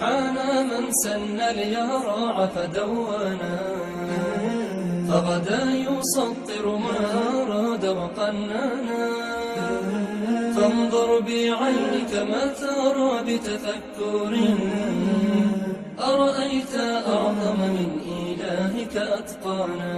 سبحان من سن اليرع فدونا، فغدا يسطر ما أراد وقننا. فانظر بعينك ما ترى بتفكر، أرأيت أعظم من إلهك أتقانا.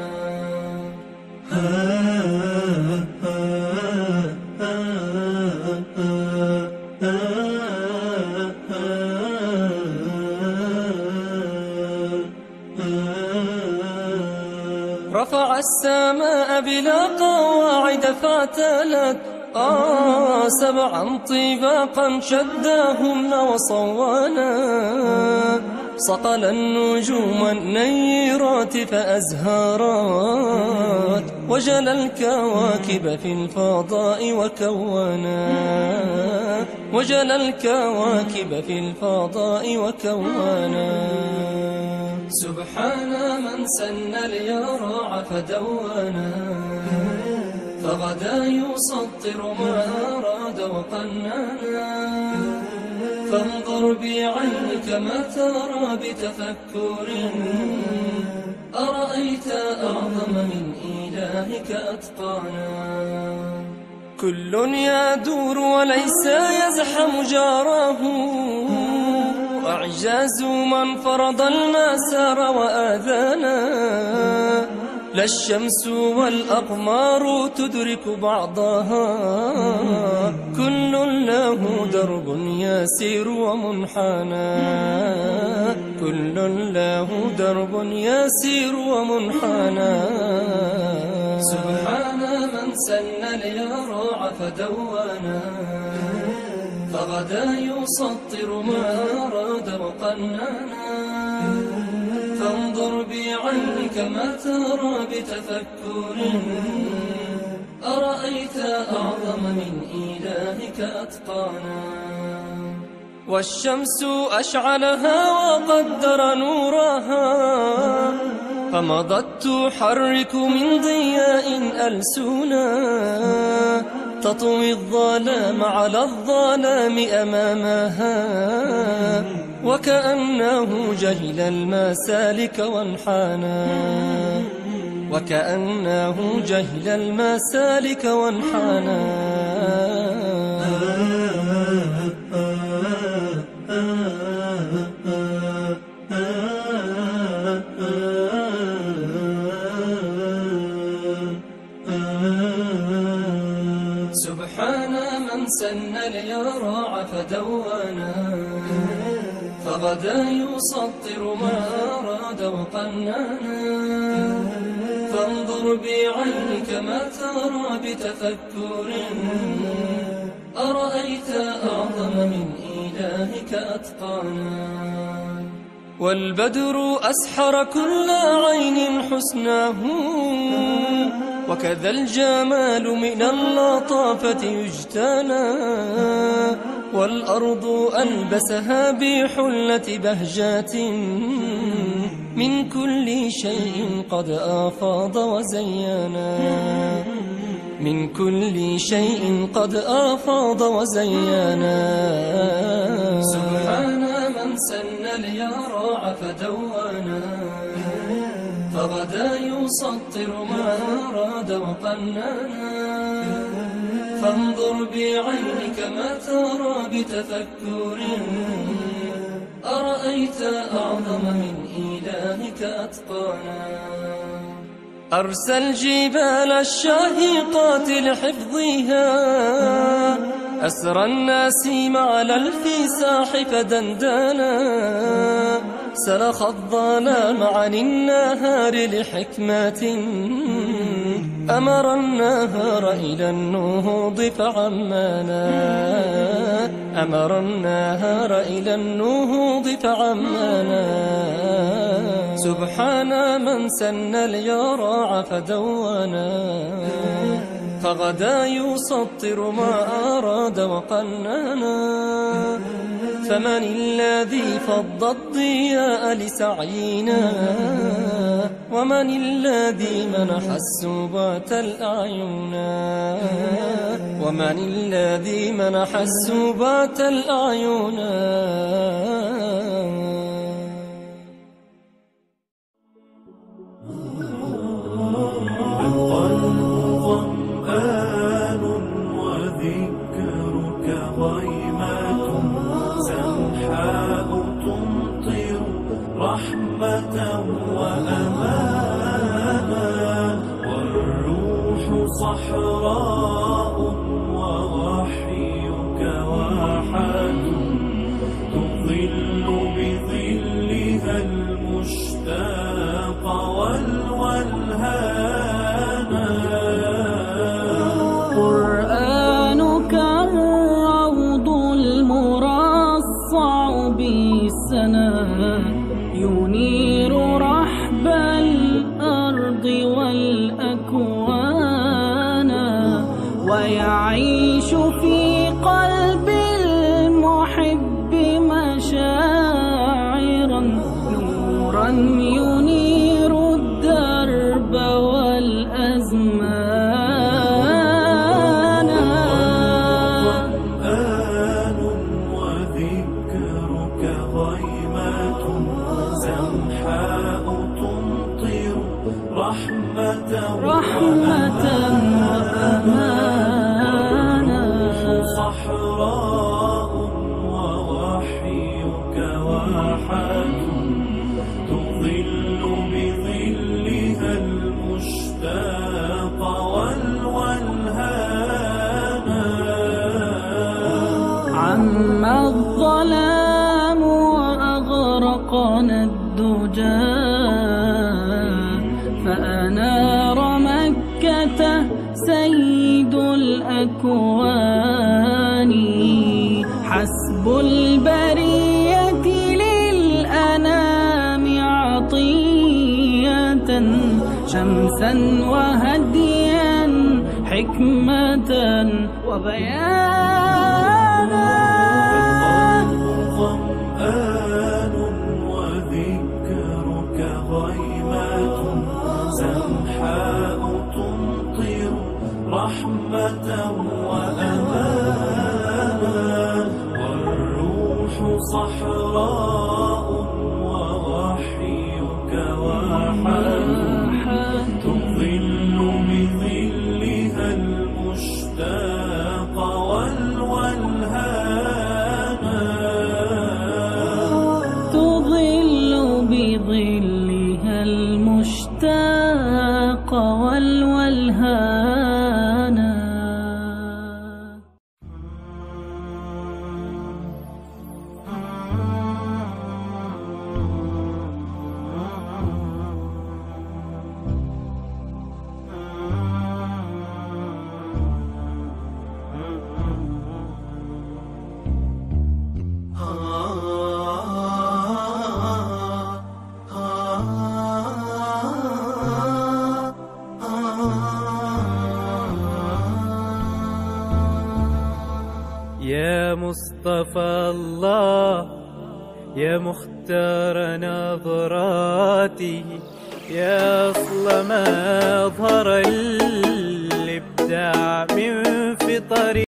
رفع السماء بلا قواعد فاعتلت، سبعا طباقا شداهن وصوانا. صقل النجوم النيرات فأزهرات، وجل الكواكب في الفضاء وكونا. وجل الكواكب في الفضاء وكونا. سبحان من سن اليرع فدونا، فغدا يسطر ما أراد وقننا. فانظر بعينك ما ترى بتفكر، أرأيت أعظم من إلهك أتقانا. كل يدور وليس يزحم جاره، أعجاز من فرض المسار وآذانا. لا الشمس والأقمار تدرك بعضها، كل له درب يسير ومنحنى. كل له درب يسير ومنحنى. سبحان من سن اليرع فدونا، فغدا يسطر ما أراد وقننا. فانظر بعينك ما ترى بتفكر، أرأيت أعظم من إلهك أتقانا. والشمس أشعلها وقدر نورها، فمضت تحرك من ضياء ألسنا. تطوي الظلام على الظلام أمامها، وكأنه جهل المسالك وانحنى. وكأنه جهل المسالك وانحنى. سبحان من سن اليرع فدونا، فغدا يسطر ما أراد وقننا. فانظر بعينك ما ترى بتفكر، أرأيت أعظم من إلهك أتقانا. والبدر أسحر كل عين حسناه، وكذا الجمال من اللطافة يجتنى. والأرض ألبسها بحلة بهجات، من كل شيء قد أفاض وزينا. من كل شيء قد أفاض وزينا. سبحان من سن اليرع فدونا، فغدا يسطر ما أراد وقننا. فانظر بعينك ما ترى بتفكر، أرأيت أعظم من إلهك أتقانا. أرسى الجبال الشاهقات لحفظها، أسرى النسيم على الفساح فدندانا. سلخ الظلام عن النهار لحكمة، أمر النهار إلى النهوض فعمانا. أمر النهار إلى النهوض فعمانا. سبحان من سن اليرع فدونا، فغدا يسطر ما أراد وقننا. فمن الذي فض الضياء لسعينا ومن الذي منح السبات الأعين ومن الذي منح السبات الأعين وذكرك غيمات سمحاء تمطر رحمة وأمانا والروح صحراء ووحيك واحد تظل بظلها المشتاق والولهانا قرآنك الروض المرصع بالسنا ينير رحب الأرض والأكوان ويعيش في قلب المحب مشاعرا نورا ينير الدرب والأزمان وذكرك غيمات سمحاء تمطر رحمة وأمانا صحراء ووحيك واحد تظل بظلها المشتاق والولهانا عم الظلام وأغرقنا الدجى فأنار مكة سيد الأكوان حسب البرية للأنام عطية شمسا وهديا حكمة وبيانا ظمآن وذكرك غيمات سمحاء تمطر رحمة وأمانا والروح صحراء ووحيك واحد تظل بظلها المشتاق والولهانا تظل بظلها المشتاق والولهانا يا مصطفى الله يا مختار نظراته يا أصل ما أظهر الإبداع من فطر